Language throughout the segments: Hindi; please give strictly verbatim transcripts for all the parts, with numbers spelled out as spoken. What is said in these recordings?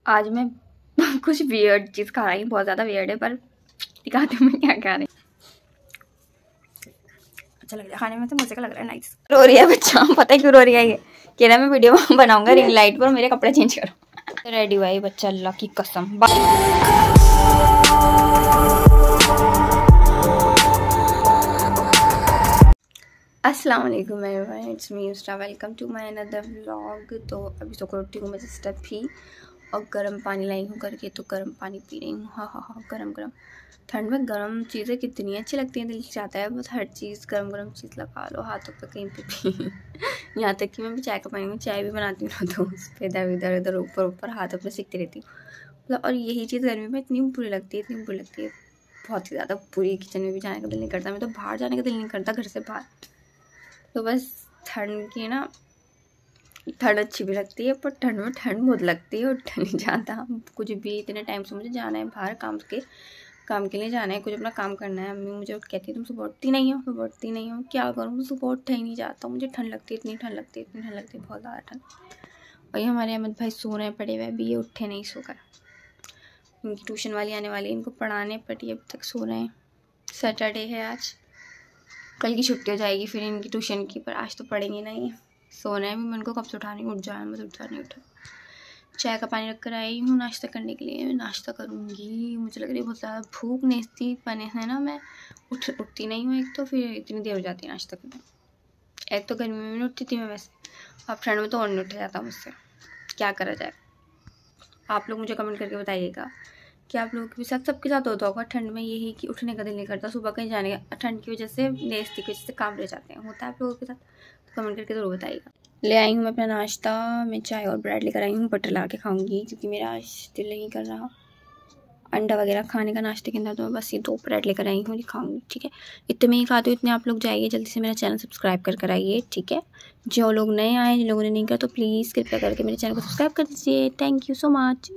आज मैं कुछ वियर्ड चीज़ खा रही हूँ, बहुत ज़्यादा वियर्ड है, पर दिखाती हूँ मैं क्या खा रही हूँ। अच्छा लग रहा है खाने में, तो मजे का लग रहा है। नाइस। रो रही है बच्चा, पता है क्यों रो रही है? ये कह रहा मैं वीडियो बनाऊंगा रिंग लाइट पर, मेरे कपड़े चेंज करो। रेडी हुआ ये बच्चा, अल्लाह की कसम। अस्सलाम वालेकुम everyone, it's me Yusra, welcome to my another vlog. तो अभी तो रोटी हूँ मैं स्टेप ही, और गर्म पानी लाई हूँ करके, तो गर्म पानी पी रही हूँ। हाँ हाँ हाँ गर्म गर्म। ठंड में गर्म चीज़ें कितनी अच्छी लगती हैं, दिल चाहता है बस हर चीज़ गर्म गर्म चीज़ लगा लो हाथों पे, कहीं पे भी। यहाँ तक कि मैं भी चाय का पानी में चाय भी बनाती हूँ तो उस पर इधर इधर इधर ऊपर ऊपर हाथों पर सीखती रहती हूँ मतलब। और यही चीज़ गर्मी में इतनी बुरी लगती है, इतनी बुरी लगती है, बहुत ही ज़्यादा बुरी। किचन में भी जाने का दिल नहीं करता, मैं तो बाहर जाने का दिल नहीं करता, घर से बाहर। तो बस ठंड की ना, ठंड अच्छी भी लगती है, पर ठंड में ठंड बहुत लगती है, और ठंड ज़्यादा। कुछ भी इतने टाइम से मुझे जाना है बाहर, काम के काम के लिए जाना है, कुछ अपना काम करना है। अम्मी मुझे कहती है तुम सुबह उठती नहीं हो, सुबह उठती नहीं हो, क्या करूँ, सुबह उठा ही नहीं जाता, मुझे ठंड लगती है, इतनी ठंड लगती है, इतनी ठंड लगती है, बहुत ज़्यादा ठंड। और ये हमारे अहमद भाई सो रहे हैं पड़े हुए, अभी ये उठे नहीं सोकर। इनकी ट्यूशन वाली आने वाली है, इनको पढ़ाने पर ये अभी तक सो रहे हैं। सैटरडे है आज, कल की छुट्टी हो जाएगी फिर इनकी ट्यूशन की, पर आज तो पढ़ेंगे नहीं, सोना है। मैं उनको कब से उठा नहीं, उठ जाए, मैं उठ जा नहीं उठा। चाय का पानी रख कर आई हूँ नाश्ता करने के लिए, मैं नाश्ता करूँगी। मुझे लग रही है बहुत ज़्यादा भूख, नेस्ती पने है ना, मैं उठ उठती नहीं हूँ, एक तो फिर इतनी देर हो जाती है नाश्ता करने। एक तो गर्मी में नहीं उठती थी मैं वैसे, अब ठंड में तो और नहीं उठा जाता मुझसे, क्या करा जाए। आप लोग मुझे कमेंट करके बताइएगा कि आप लोगों के साथ, सबके साथ होता होगा ठंड में यही कि उठने का दिल नहीं करता, सुबह कहीं जाने का, ठंड की वजह से, नेस्ती की वजह से काम रह जाते हैं। होता है आप लोगों के साथ? तो कमेंट करके ज़रूर बताइएगा। ले आई हूँ मैं अपना नाश्ता, मैं चाय और ब्रेड लेकर आई हूँ, बटर लगा के खाऊंगी क्योंकि मेरा आज दिल नहीं कर रहा अंडा वगैरह खाने का नाश्ते के अंदर, तो मैं बस ये दो ब्रेड लेकर आई हूँ, खाऊंगी। ठीक है, इतने में ही खाती हूँ, इतने आप लोग जाइए जल्दी से मेरा चैनल सब्सक्राइब कर कर आइए। ठीक है, जो लोग नए आए, जिन लोगों ने नहीं किया, तो प्लीज़ कृपया करके मेरे चैनल को सब्सक्राइब कर दीजिए। Thank you so much.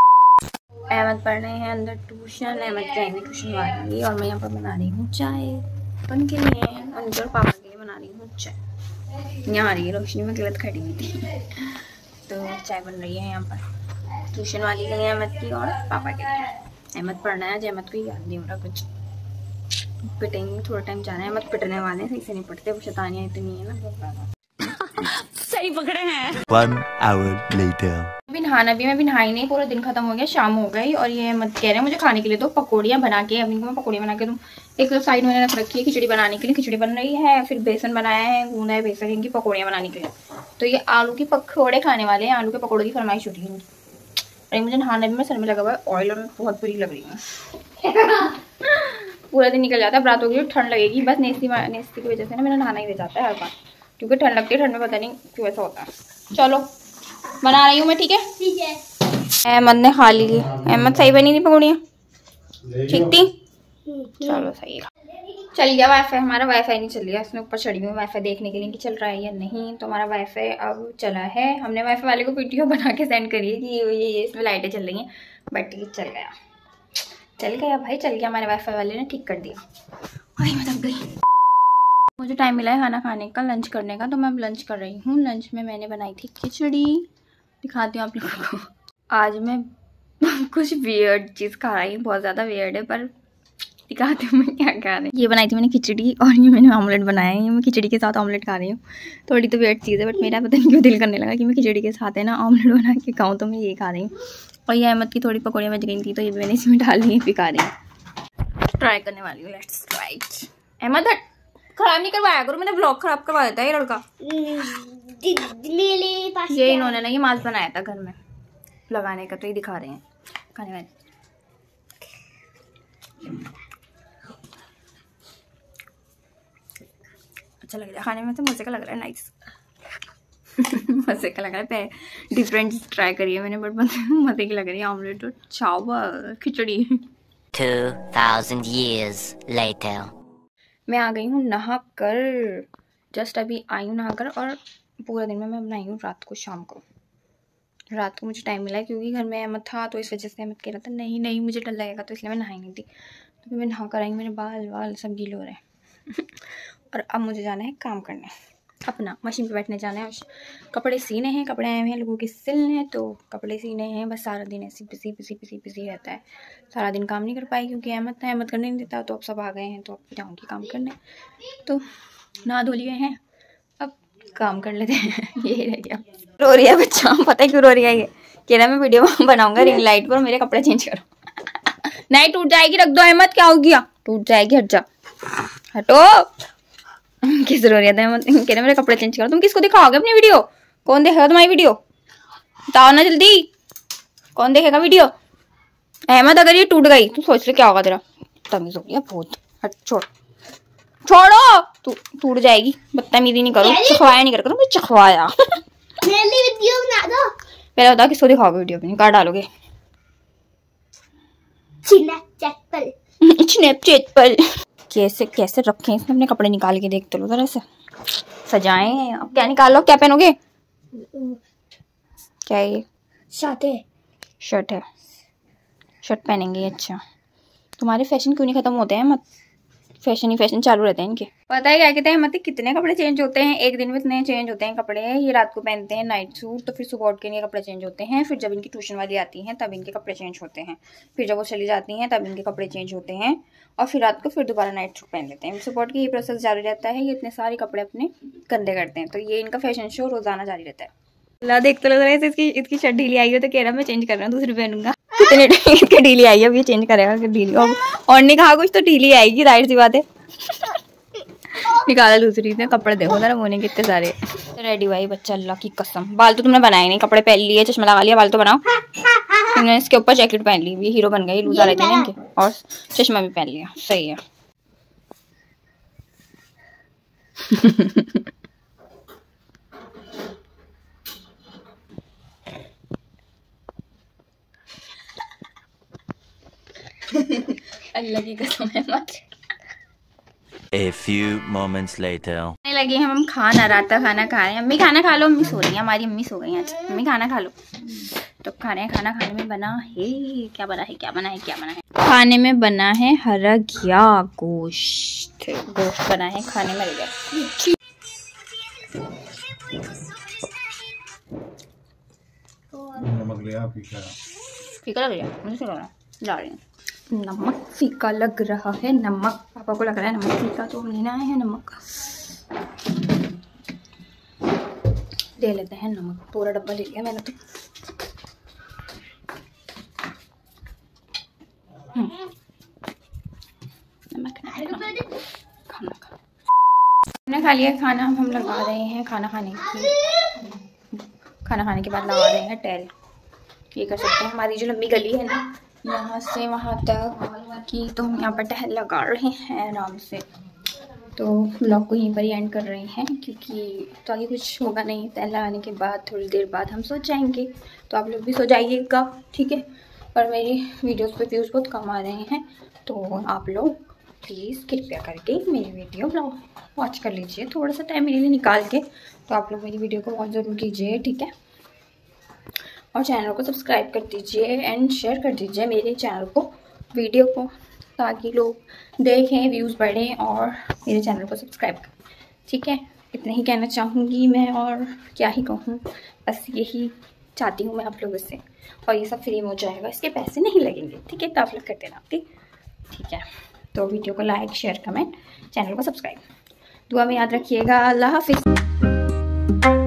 Ahmad पढ़ रहे हैं अंदर ट्यूशन, अहमद की आएंगे ट्यूशन वाली, और मैं यहाँ पर बना रही हूँ चाय उनके लिए, उनके और पापा के लिए बना रही हूँ चाय। यहाँ आ रही है रोशनी, में गलत खड़ी हुई थी, तो चाय बन रही है यहाँ पर ट्यूशन वाली के लिए, अहमद की और पापा के लिए। अहमद पढ़ना है, अहमद को याद नहीं हो रहा कुछ, पिटेंगे थोड़ा टाइम जाना है, अहमद पिटने वाले हैं, सही से नहीं पढ़ते, वो शैतानियाँ इतनी है ना, बहुत ज़्यादा। सही पकड़े हैं। One hour later. अभी नहाना भी, मैं भी नहाई नहीं, पूरा दिन खत्म हो गया, शाम हो गई, और ये मत कह रहे हैं मुझे खाने के लिए तो पकौड़ियाँ बना के, अभी मैं पकौड़ियाँ बना के दूँ। एक तो साइड में रख रखी है खिचड़ी बनाने के लिए, खिचड़ी बन रही है, फिर बेसन बनाया है, गूंदा है बेसन इनकी पकौड़ियाँ बनाने के लिए। तो ये आलू की पकौड़े खाने वाले हैं, आलू के पकौड़े की फरमाइश उठी है। अरे मुझे नहाने में सर में लगा हुआ है ऑयल, और बहुत बुरी लग रही है। पूरा दिन निकल जाता है, रात होगी ठंड लगेगी, बस नेस्ती नेस्ती की वजह से ना मेरा नहाना ही रह जाता है हर बार, क्योंकि ठंड लगती है, ठंड में पता नहीं क्यों ऐसा होता है। चलो बना रही हूँ मैं, ठीक है? ठीक है। अहमद ने खा ली, अहमद सही बनी थी पकौड़ियाँ, ठीक थी? चलो सही है। चल गया वाईफाई, हमारा वाईफाई नहीं चल गया, उसने ऊपर चढ़ी हुई वाईफाई देखने के लिए कि चल रहा है या नहीं, तो हमारा वाईफाई अब चला है। हमने वाईफाई वाले को वीडियो बना के सेंड करी है कि ये ये इसमें लाइटें चल रही हैं, बट ये चल गया, चल गया भाई, चल गया, हमारे वाईफाई वाले ने ठीक कर दिया। भाई मैं थक गई। मुझे टाइम मिला है खाना खाने का, लंच करने का, तो मैं अब लंच कर रही हूँ। लंच में मैंने बनाई थी खिचड़ी, दिखाती हूँ आप लोगों को। आज मैं कुछ वियर्ड चीज़ खा रही हूँ, बहुत ज़्यादा वियर्ड है, पर दिखाती हूँ मैं क्या खा रही हूँ। ये बनाई थी मैंने खिचड़ी, और ये मैंने ऑमलेट बनाया है, मैं खिचड़ी के साथ ऑमलेट खा रही हूँ। थोड़ी तो वियर्ड चीज़ है, बट मेरा पता नहीं क्यों दिल करने लगा कि मैं खिचड़ी के साथ है ना ऑमलेट बना के खाऊँ, तो मैं ये खा रही हूँ। और ये अहमद की थोड़ी पकौड़ियाँ बच गई थी, तो ये मैंने इसमें डाल दी, पिका रही हूँ, ट्राई करने वाली हूँ। Let's try it. अहमद खराब नहीं करवाया करो, मैंने ब्लॉग खराब करवा देता है ये लड़का। ये इन्होंने ना ये मास्क बनाया था घर में लगाने का, तो ये दिखा रहे हैं खाने में। अच्छा लग रहा है खाने में, तो मजे का लग रहा है। नाइस। मजे का लग रहा है, डिफरेंट ट्राई करिए मैंने, बट मजे की लग रही है। ऑमलेट और चावल खिचड़ी। two thousand years later. मैं आ गई हूँ नहा कर, जस्ट अभी आई हूँ नहा कर, और पूरा दिन में मैं बनाई हूँ रात को, शाम को, रात को मुझे टाइम मिला क्योंकि घर में अहमद था, तो इस वजह से अहमद कह रहा था नहीं नहीं मुझे डर लगेगा, तो इसलिए मैं नहाई नहीं थी। तो मैं नहा कर आई, मेरे बाल वाल सब गीले हो रहे हैं। और अब मुझे जाना है काम करने, अपना मशीन पे बैठने जाना है, कपड़े सीने हैं, कपड़े आए हैं लोगों के सिलने हैं, तो कपड़े सीने हैं। बस सारा दिन ऐसे बिजी बिजी बिजी बिजी रहता है, सारा दिन काम नहीं कर पाई क्योंकि अहमद था, अहमद करने नहीं देता। तो अब सब आ गए हैं तो अब जाऊँगी काम करने। तो नहा धो लिए हैं, अब काम कर लेते हैं। ये रह गया। रो रही है बच्चा, पता है क्यों रो रही है? ये कह रहा है मैं वीडियो बनाऊंगा रिंग लाइट पर, मेरे कपड़े चेंज करो। नहीं टूट जाएगी, रख दो अहमद, क्या हो गया? टूट जाएगी, हट जा, हटो। किस रो रही है? कह रहे मेरे कपड़े चेंज करो। तुम किसको दिखाओगे अपनी वीडियो? कौन देखेगा तुम्हारी वीडियो? बताओ ना जल्दी, कौन देखेगा वीडियो? अहमद अगर ये टूट गई तो सोच रहे क्या होगा तेरा? तमीज हो गया बहुत। हट, छोड़ छोड़ो, तू टूट जाएगी। बदतमीजी नहीं करो, चखवाया नहीं कर करो, मुझे चखवाया। वीडियो बना दो। पहले बताओ किसको दिखाओगे वीडियो अपनी, कहाँ डालोगे? स्नैपचैट पर। स्नैपचैट पर। कैसे कैसे रखे इसने अपने कपड़े निकाल के, देखते लो जरा से सजाएं। अब क्या निकालो, क्या पहनोगे? क्या है ये? शर्ट है। शर्ट है, शर्ट पहनेंगे। अच्छा, तुम्हारे फैशन क्यों नहीं खत्म होते हैं? मत फैशन ही फैशन चालू रहते हैं इनके। पता है क्या कहते हैं मतलब कितने कपड़े चेंज होते हैं एक दिन में, इतने चेंज होते हैं कपड़े। ये रात को पहनते हैं नाइट सूट, तो फिर सुबह उठ के इनके कपड़े चेंज होते हैं। फिर जब इनकी ट्यूशन वाली आती हैं तब इनके कपड़े चेंज होते हैं। फिर जब वो चली जाती हैं तब इनके कपड़े चेंज होते हैं, और फिर रात को फिर दोबारा नाइट सूट पहन लेते हैं। सुबह उठ के ये प्रोसेस जारी रहता है। ये इतने सारे कपड़े अपने गंदे करते हैं, तो ये इनका फैशन शो रोजाना जारी रहता है। ला देख तो लग रहा है इसकी इसकी शर्ट ढीली आई हो तो कह रहा मैं चेंज कर रहा हूँ, दूसरी पहनूंगा। कितने इसकी ढीली आई है, अब ये चेंज करेगा कि ढीली और, और नहीं कहा कुछ तो ढीली आएगी, जाहिर सी बात है। निकाला दूसरी ने। कपड़े देखो जरा मोने कितने सारे। रेडी भाई बच्चा, अल्लाह की कसम। बाल तो तुमने बनाए नहीं, कपड़े पहन लिए, चश्मा लगा लिया, बाल तो बनाओ। तुमने इसके ऊपर जैकेट पहन ली, ये हीरो बन गए, लूजा रहते हैं इनके, और चश्मा भी पहन लिया, सही है। अल्लाह की कसम है मत। A few moments later. लगे हम खाना, रात का खाना खा रहे हैं। अम्मी खाना खा लो, अम्मी सो रही है, हमारी अम्मी सो गई आज। अम्मी खाना खा लो। तो खाने खाना खाने में बना है क्या बना है क्या बना है क्या बना है खाने में बना है हरा घिया गोश्त। गोश्त बना है खाने में। नमक लिया फीका फीका लग गया मुझे, ला रही हूँ। नमक फीका लग रहा है, नमक पापा को लग रहा है नमक फीका, तो हम लेना आए हैं नमक। ले लेते हैं नमक, पूरा डब्बा ले लिया मैंने तो। नमक खाना खा हमने खा लिया खाना। हम लगा रहे हैं खाना खाने की, खाना खाने के बाद लगा रहे हैं टहल। ये कर सकते हैं, हमारी जो लंबी गली है ना यहाँ से वहाँ तक की, तो हम यहाँ पर टहल लगा रहे हैं आराम से। तो ब्लॉग को यहीं पर ही एंड कर रहे हैं क्योंकि तो आगे कुछ होगा नहीं। टहल लगाने के बाद थोड़ी देर बाद हम सो जाएंगे, तो आप लोग भी सो जाइएगा, ठीक है। और मेरी वीडियोस पे व्यूज़ बहुत कम आ रहे हैं, तो आप लोग प्लीज़ कृपया करके मेरी वीडियो वॉच कर लीजिए थोड़ा सा टाइम मेरे लिए निकाल के। तो आप लोग मेरी वीडियो को वॉच ज़रूर कीजिए, ठीक है। और चैनल को सब्सक्राइब कर दीजिए एंड शेयर कर दीजिए मेरे चैनल को, वीडियो को, ताकि लोग देखें, व्यूज़ बढ़ें और मेरे चैनल को सब्सक्राइब करें, ठीक है। इतना ही कहना चाहूँगी मैं, और क्या ही कहूँ, बस यही चाहती हूँ मैं आप लोगों से। और ये सब फ्री में हो जाएगा, इसके पैसे नहीं लगेंगे, ठीक है। तो आप लोग कर देना, ठीक ठीक है। तो वीडियो को लाइक शेयर कमेंट, चैनल को सब्सक्राइब, दुआ में याद रखिएगा। अल्लाह हाफिज़।